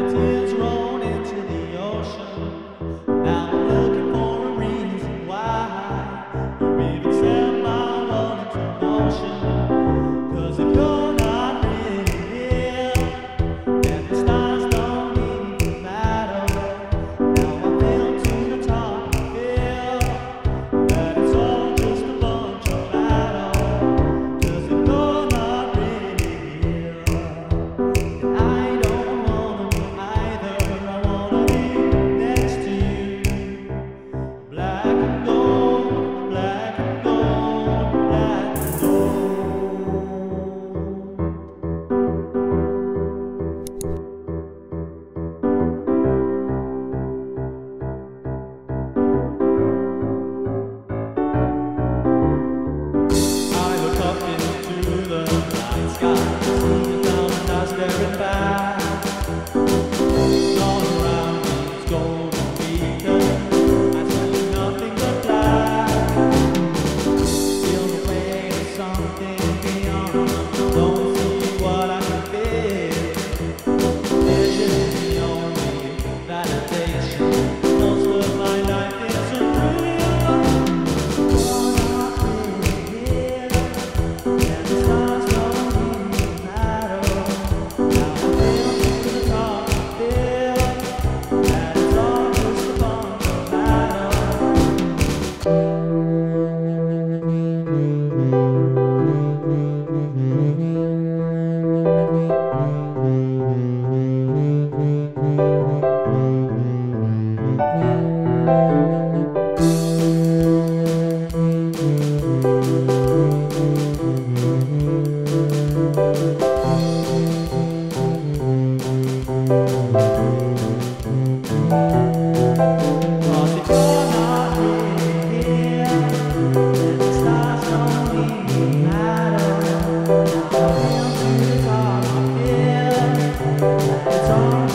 tears roll into the ocean. Now I'm looking for a reason why you even set my world into motion. 'Cause if you're not really here, then the stars don't even matter. Now I feel to the top, I feel that it's all just a bunch of battle. 'Cause if you're not really here, then I don't wanna be either. I wanna be next to you. Black and gold, black and gold, black and gold. I look up into the night sky, see the mountain I staring back. All around me is golden beacon, I see nothing but black. Feel the weight of something beyond, don't see what I can feel. Vision is the only validation, most of my life is unreal. You're not really here, and the stars don't even matter. Now I feel to the top, I feel that it's all just a bunch of battle. Cause if you're not really here, then the stars don't even matter. Now I feel to the top, I feel that it's all